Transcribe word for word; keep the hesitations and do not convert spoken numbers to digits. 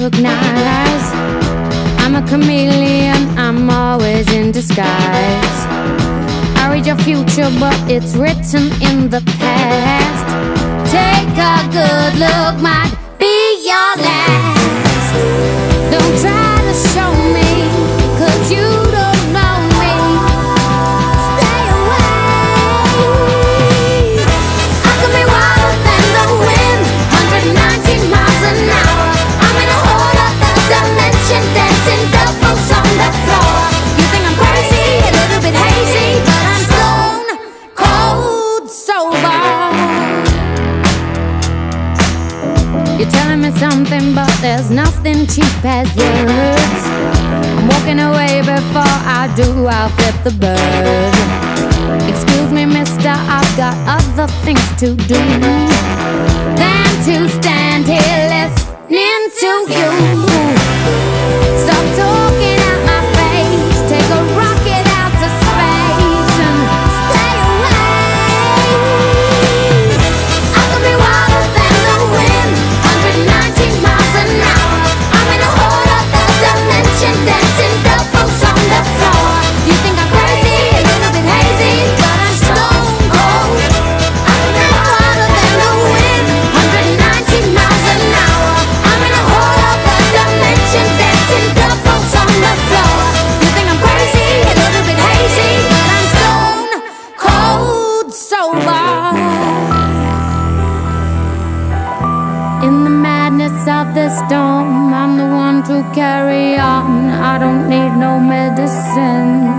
recognize I'm a chameleon, I'm always in disguise. I read your future, but it's written in the past. Take a good look, might be your last. Don't try to show me, cause you don't know me. Stay away. I could be wilder than the wind, one hundred nineteen miles an hour. I'm in a whole other dimension, dancing doubles on the floor. You think I'm crazy, a little bit hazy, but I'm stone cold sober. You're telling me something, but there's nothing cheap as words. I'm walking away before I do, I'll flip the bird. Excuse me, mister, I've got other things to do than to stand here listening to you. Stop talking at my face, take a rocket out to space and stay away. I could be wilder than the wind, one hundred nineteen miles an hour. I'm in a whole other dimension, dancing doubles on the floor. You think I'm crazy, a little bit hazy, but I'm stone cold. I could be wilder than the wind, one hundred nineteen miles an hour. I'm in a whole other dimension, dancing doubles on the floor. You think I'm crazy, a little bit hazy, but I'm stone cold sober. In the madness of the storm, I'm the one to carry on. I don't need no medicine.